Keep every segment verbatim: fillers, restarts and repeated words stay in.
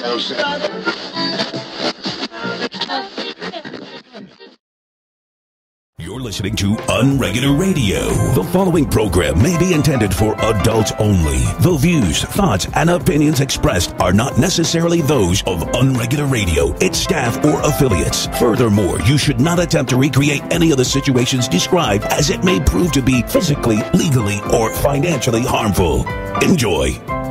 You're listening to Unregular Radio. The following program may be intended for adults only. The views, thoughts, and opinions expressed are not necessarily those of Unregular Radio, its staff, or affiliates. Furthermore, you should not attempt to recreate any of the situations described, as it may prove to be physically, legally, or financially harmful. Enjoy.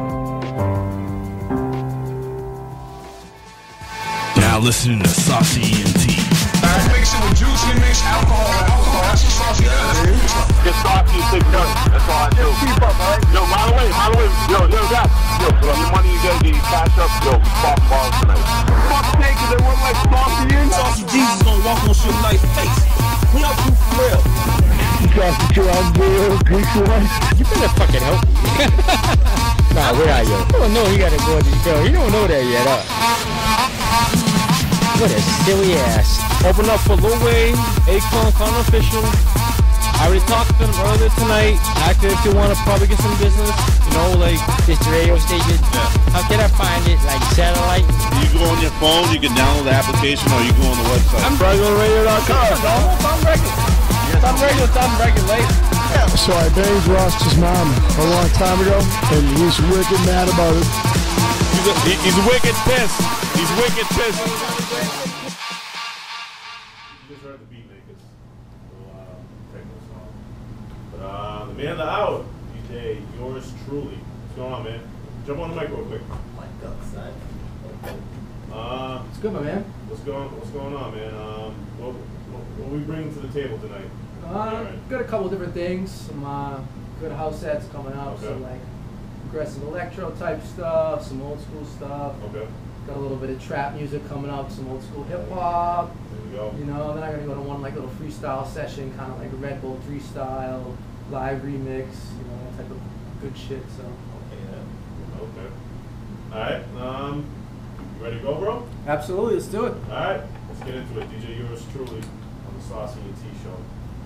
Now listening to Saucy E N T. I mix it with juice, we mix alcohol with alcohol. That's what Saucy is. Get Saucy and Six Dirty. That's all I do. Keep up, man. Yo, by the way, by the way, yo, yo, guys, yo, for your money you get, you cash up, yo, pop balls tonight. Fuck naked, they look like Saucy and Saucy Jesus gonna walk on Suge Knight's face. We up for real. Saucy Joe, I'm real. Grease one. You better fucking help me. Nah, where are you? Oh no, he gotta go to the show. He don't know that yet, huh? What a silly ass. Open up for Lil Wayne, Akon, Con Official. I already talked to them earlier tonight. Active if you want to probably get some business. You know, like this radio station. Yeah. How can I find it? Like satellite? You go on your phone, you can download the application, or you go on the website. I'm regular radio dot com. I'm regular. I'm regular, I'm regular. So I banged Ross's mom a long time ago, and he's wicked mad about it. He's, a, he, he's wicked pissed. He's wicked pissed. You just heard the beat makers. So, uh, techno song. But uh, the man of the hour, D J, yours truly. What's going on, man? Jump on the mic real quick. Mic outside. Uh, It's good, my man. What's going What's going on, man? Um, what, what, what are we bringing to the table tonight? Uh, got a couple different things. Some uh, good house sets coming up. Okay. Some like progressive electro type stuff. Some old school stuff. Okay. Got a little bit of trap music coming up. Some old school hip hop. There we go. You know, then I'm gonna go to one like little freestyle session, kind of like a Red Bull freestyle, live remix. You know, that type of good shit. So. Okay. Yeah. Okay. All right. Um, you ready to go, bro? Absolutely. Let's do it. All right. Let's get into it. D J, yours truly on the Saucy E N T show.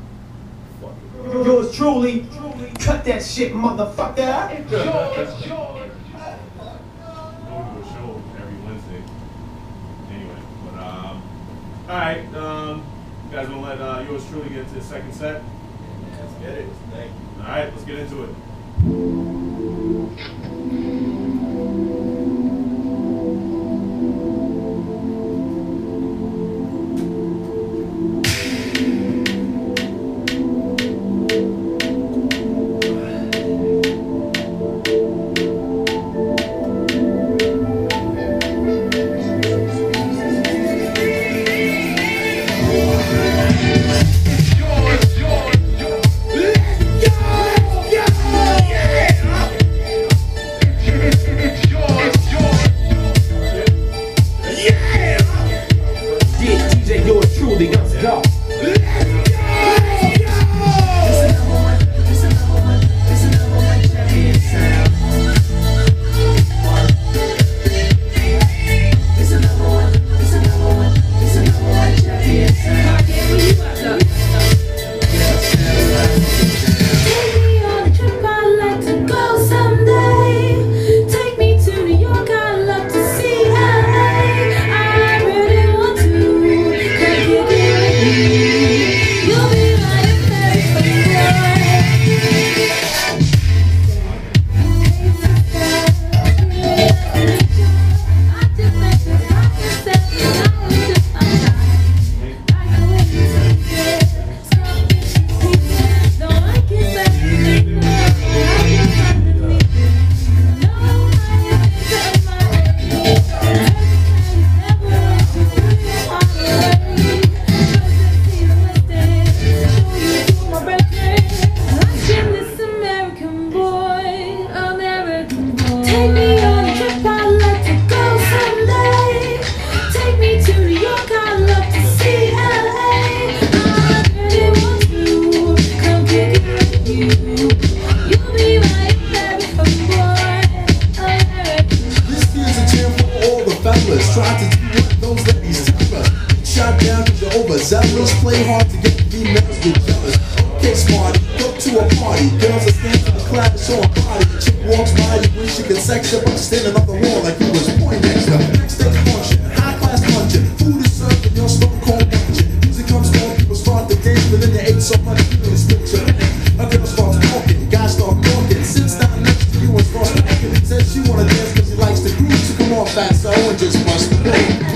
Yours truly, cut that shit, motherfucker. It's yours, yours. We do a show every Wednesday. Anyway, but um, all right. Um, you guys gonna let uh, yours truly get into the second set? Yeah, let's get it. Thank you. All right, let's get into it. overzealous, play hard to get females get jealous. Okay, smart, go to a party, girls are standing to the class, show a body. Chick walks by, you wish you could sex her, but standing on the wall like you was Poindexter. off that so and just bust the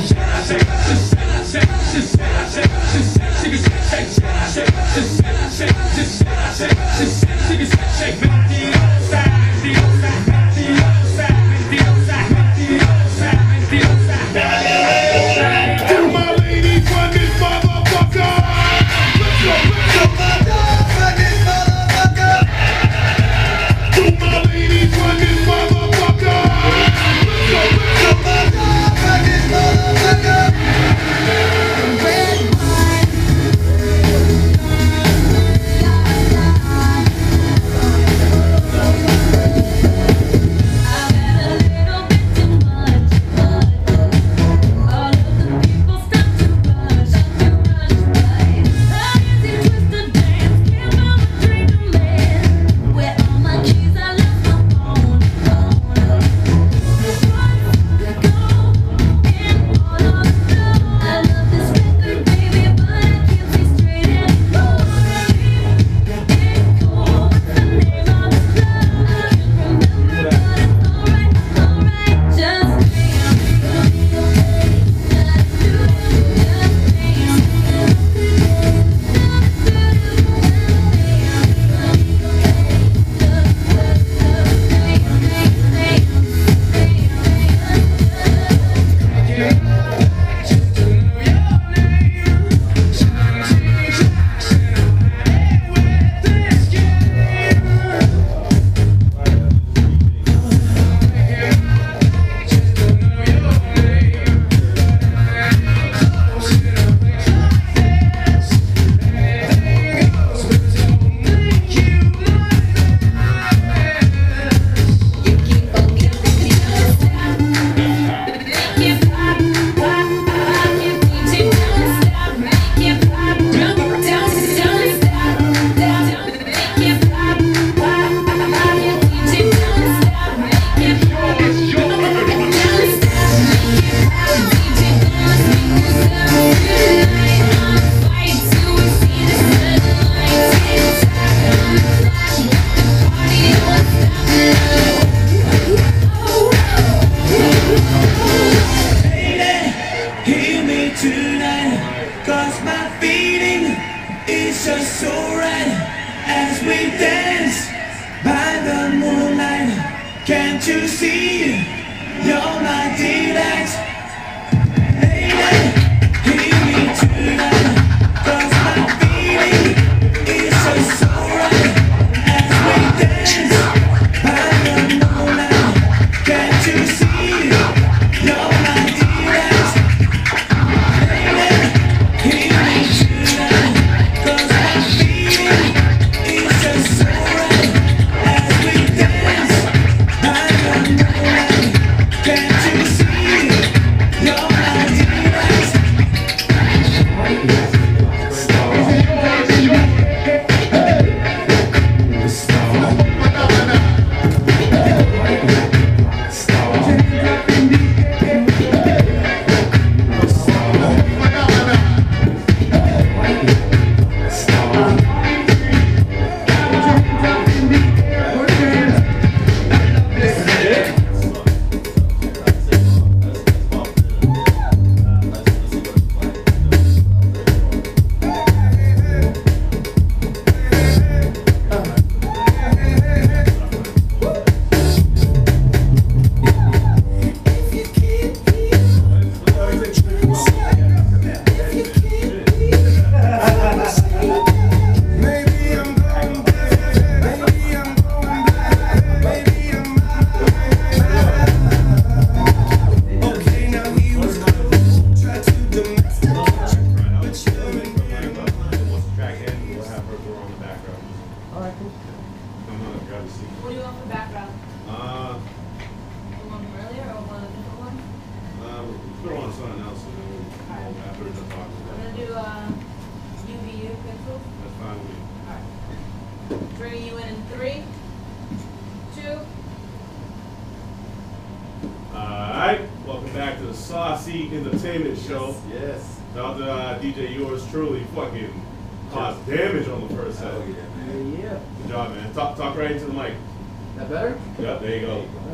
Entertainment show. Yes. Shout out to uh, D J yours truly. Fucking caused damage on the first set. Oh, yeah, man. Yeah. Good job, man. Talk, talk right into the mic. That better? Yeah, there you go.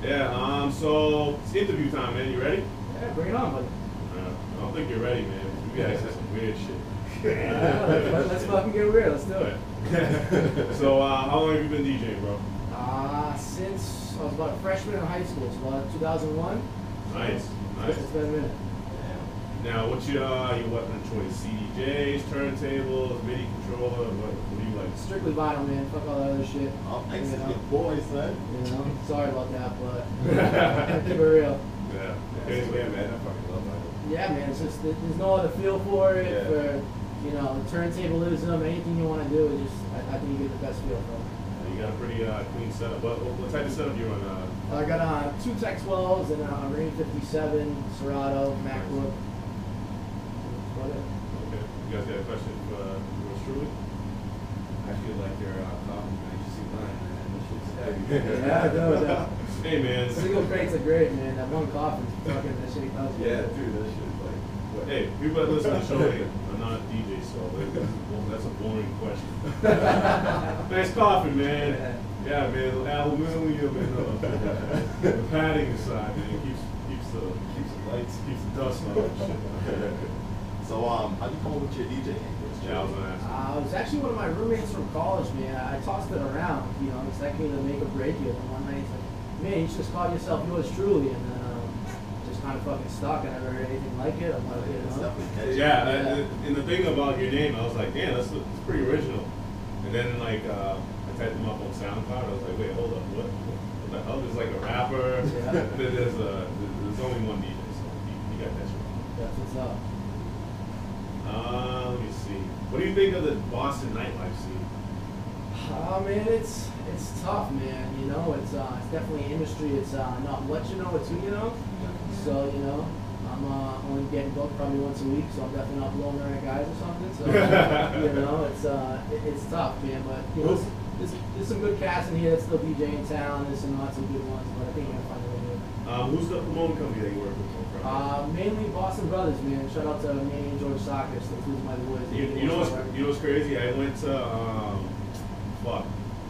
Yeah, um, so it's interview time, man. You ready? Yeah, bring it on, buddy. Uh, I don't think you're ready, man. We gotta say some weird shit. Yeah, let's, let's fucking get real. Let's do it. So, uh, how long have you been DJing, bro? Uh, since I was about a freshman in high school, so about two thousand one. Nice, nice. It's been a minute. Now, what's your, uh, your weapon of choice? C D Js, turntables, MIDI controller, what, what do you like? Strictly vinyl, man. Fuck all that other shit. Oh, thanks you to know? your boys, son. You know, sorry about that, but keep it real. Yeah. Yeah, yeah, man. I fucking love vinyl. Yeah, man. It's just there's no other feel for it. Yeah. For you know, turntablism, anything you want to do, is just I, I think you get the best feel from it. You got a pretty uh, clean setup. What, what, what type of setup you run? Uh, I got uh, two Tech twelves and a Rain fifty-seven, Serato, MacBook. That's about it. Okay. You guys got a question for uh, yours truly? I feel like you're uh, coffee, man. You see mine, man. This shit's heavy. Yeah, no doubt. Hey, man. Single crates are great, man. That one coffin, fucking that shit does. Yeah, dude, that shit's like. What? Hey, people that listen to the show, they are not D Js, so well, that's a boring question. Nice coffee, man. Yeah, man. Aluminium and uh, the padding inside, man. It keeps keeps the keeps the lights, keeps the dust out and shit. So, um, how do you come up with your DJing? Yeah, I was gonna ask. Uh, it was actually one of my roommates from college, man. I tossed it around, you know, expecting to make or break it. And one night he's like, man, you should just call yourself yours truly. And then um, just kind of fucking stuck. I never heard anything like it. I'm like, you know. Yeah, yeah. And the thing about your name, I was like, damn, that's, that's pretty original. And then, like, uh, I typed them up on SoundCloud. I was like, wait, hold up, what? What the hell? There's like a rapper. Yeah. There's a, there's only one D J, so you, you got that shit. That's what's up. Uh, let me see. What do you think of the Boston nightlife scene? Oh man, it's it's tough, man. You know, it's uh, it's definitely an industry. It's uh, not what you know, it's who you know. So you know, I'm uh, only getting booked probably once a week, so I'm definitely not blowing the right guys or something. So you know, it's uh, it, it's tough, man. But you know, there's, there's, there's some good cats in here that still D J in town. There's some not so good ones, but I think you're gonna find a way to do it. Um, who's the promoting company that you work with? Uh, mainly Boston Brothers, man. Shout out to Manny and George Sakis. Those are my boys. You, you know what's you know what's crazy? I went to um, fuck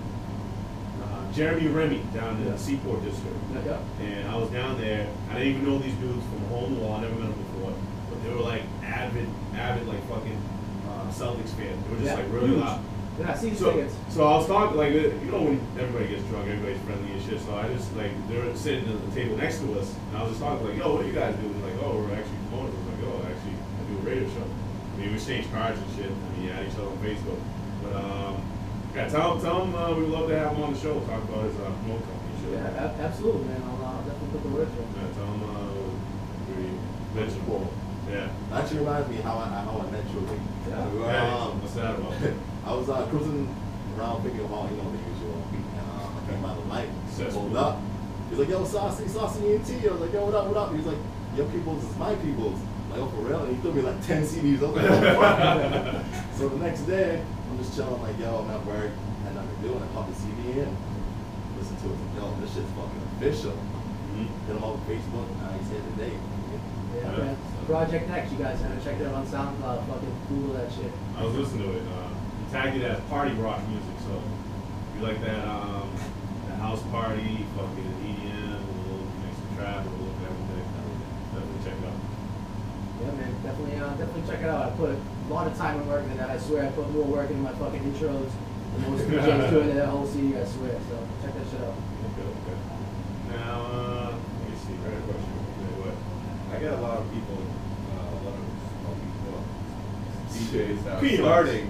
uh, Jeremy Remy down in the Seaport District, yeah. and I was down there. I didn't even know these dudes from hole in the wall. I never met them before, but they were like avid, avid like fucking uh, Celtics fans. They were just Yeah, like really huge. loud. Yeah, I see these So, tickets. so I was talking like you know when everybody gets drunk, everybody's friendly and shit. So I just like they were sitting at the table next to us, and I was just talking like, "Yo, what do you guys do?" And like, "Oh, we're actually promoters." I was like, "Oh, actually, I do a radio show." I mean, we exchange cards and shit. I mean, yeah, each other on Facebook. But um, yeah, tell him, tell him uh, we'd love to have him on the show. Talk about his uh, promote company and shit. Yeah, a- absolutely, man. I'll, uh, definitely put the word for him. Yeah, tell him uh, we mentioned him. Yeah. That actually reminds me how I how I met you. Yeah. Um, What's that about? I was uh, cruising around thinking about, you know, the usual. And uh, I came out of the light, pulled up. He's like, yo, Saucy, Saucy E N T. I was like, yo, what up, what up? He's like, your people's is my people's. I'm like, oh, for real? And he threw me like ten C Ds. I was like, oh, fuck. So the next day, I'm just chilling, like, yo, I'm at work, had nothing to do, and I pop the C D in, listen to it, like, yo, this shit's fucking official. Mm-hmm. Hit him up on Facebook, now he's here today. Yeah, yeah, man. Project X, you guys gotta check that out on SoundCloud. Fucking Google that shit. I was listening to it. Uh, he tagged it as party rock music, so you like that um, that house party, fucking E D M, a little mix of trap, a little bit of everything. Definitely check it out. Yeah, man, definitely, uh, definitely check it out. I put a lot of time and work into that. I swear, I put more work into my fucking intros than most D Js do into that whole C D. I swear. So check that shit out. Okay, okay. Now, uh, let me see. I got a question. What? I get a lot of people, uh, a lot of well, people, D Js that are Peanuts. starting.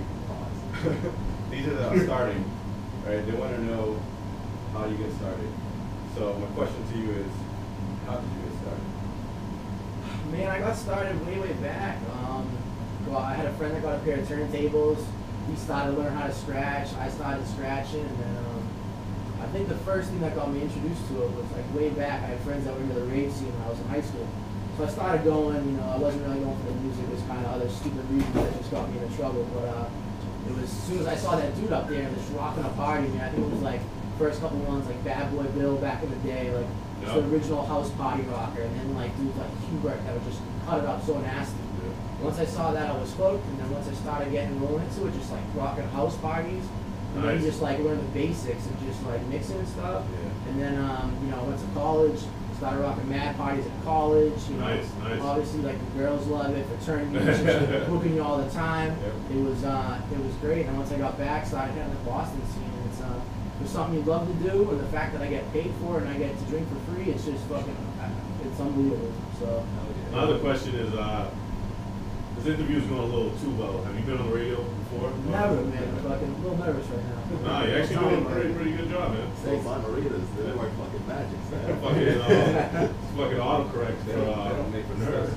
D Js that are starting, right? They want to know how you get started. So my question to you is, how did you get started? Man, I got started way, way back. Um, well, I had a friend that got a pair of turntables. He started to learn how to scratch. I started scratching, and then um, I think the first thing that got me introduced to it was like way back. I had friends that were into the rave scene when I was in high school. So I started going, you know, I wasn't really going for the music. There's kind of other stupid reasons that just got me into trouble. But uh, it was as soon as I saw that dude up there just rocking a party, man, I think it was like first couple ones like Bad Boy Bill back in the day, like just Yep. the original house party rocker, and then like dudes like Hubert that would just cut it up so nasty. Once I saw that, I was hooked, and then once I started getting rolling into it, just like rocking house parties, And Nice. then just like learn the basics of just like mixing and stuff. Yeah. And then um, you know, went to college, started rocking mad parties at college. You know, Nice, nice. Obviously, like the girls love it, fraternities, just like, booking you all the time. Yep. It was uh, it was great. And once I got back, started hitting the Boston scene. It's uh, it's something you love to do, and the fact that I get paid for it and I get to drink for free, it's just fucking, it's unbelievable. So. My other question is, uh, this interview's going a little too well. Have you been on the radio before? Never, man. I'm fucking a little nervous right now. Nah, you're actually doing a pretty, pretty good job, man. Those margaritas, they look like fucking magic, man. fucking, uh, fucking autocorrect for, uh, They don't make for me nerds.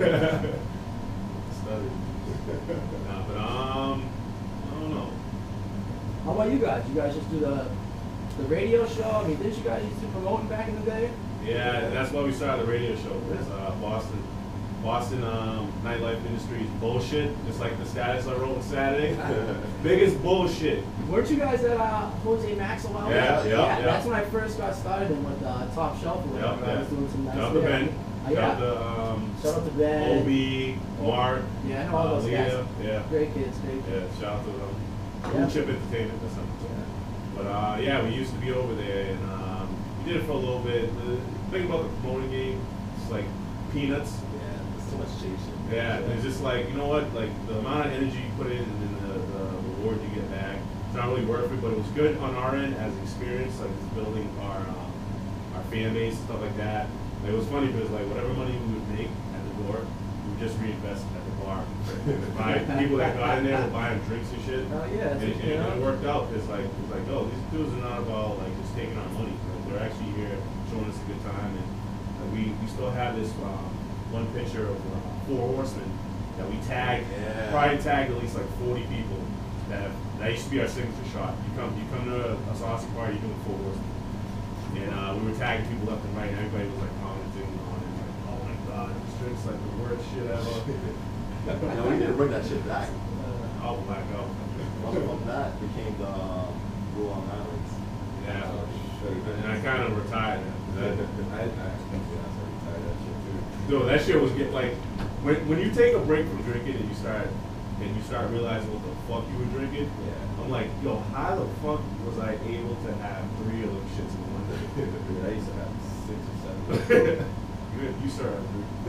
Study. Nah, but, um, I don't know. How about you guys? You guys just do the the radio show? I mean, didn't you guys used to do promoting back in the day? Yeah, that's why we started the radio show. It's uh, Boston, Boston um, nightlife industry is bullshit. Just like the status I wrote on Saturday. Biggest bullshit. Weren't you guys at uh, Jose Maxwell? Yeah, yeah, yeah. That's when I first got started in with uh, Top Shelf or whatever. Yeah, I was yeah. doing some nice Shout out to there. Ben. Uh, Shout yeah. out to um, Shout out to Ben. Obi, Mark. Yeah, I know all uh, those Leah, guys. Yeah. Great kids, great Yeah, kids. shout out to them. Yeah. Cool Chip Entertainment or something. Yeah. But uh, yeah, we used to be over there, and um, we did it for a little bit. The thing about the promoting game, it's like peanuts. Yeah, there's too much chasing. Yeah, it's just like, you know what, like the amount of energy you put in and then the, the reward you get back, it's not really worth it, but it was good on our end as experience, like it's building our um, our fan base and stuff like that. It was funny because like whatever money we would make at the door, we would just reinvest at the bar. Buy people that got in there were buying drinks and shit. Oh yeah, And, that's and what you know. it worked out because like it's like, oh, these dudes are not about like just taking our money. Like, they're actually here showing us a good time, and uh, we we still have this um, one picture of uh, Four Horsemen that we tagged. Yeah. Probably tagged at least like forty people. That have, that used to be our signature shot. You come you come to a, a saucy party, you're doing Four Horsemen, and uh, we were tagging people left and right. And everybody was like commenting on it, like, oh my god, this drink's like the worst shit ever. You know, we need to bring that shit back. I'll black out. One from that became the um, Blue Long Islands. Yeah, and I kind of retired. That, I, I think that's how you tie that shit too. no, that shit was get like when when you take a break from drinking and you start and you start realizing what the fuck you were drinking. Yeah. I'm like, yo, how the fuck was I able to have three of them shits in one day? I used to have six or seven. you you started.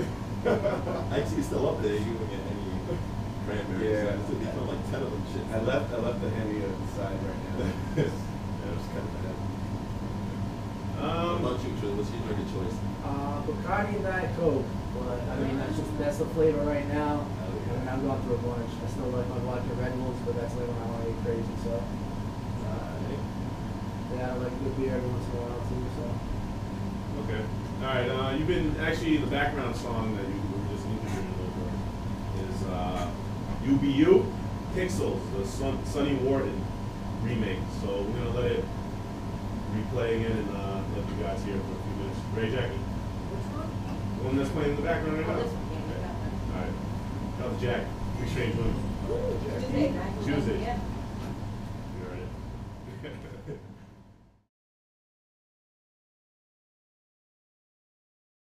Actually, still up there. You can get any cranberries. Yeah. So they found like ten of them shit. I left I left the Henny on the side right now. Yeah, just cut it down. Um, What about you, Trill? What's your drink of choice? Uh, Bacardi and Diet Coke. But I mean, that's just that's the flavor right now. I mean, I've gone through a bunch. I still like my vodka Red Bulls, but that's like when I want to get crazy. So uh, yeah, I like good beer every once in a while too. So okay. All right. Uh, you've been actually the background song that you were just interviewing over is uh, U B U Pixels, the Son, Sonny Warden remake. So we're gonna let it replay again and uh, let you guys hear it for a few minutes. Ready, Jackie? The one that's playing in the background right now? Okay. All right. That was Jack. Three Strange Women. Tuesday.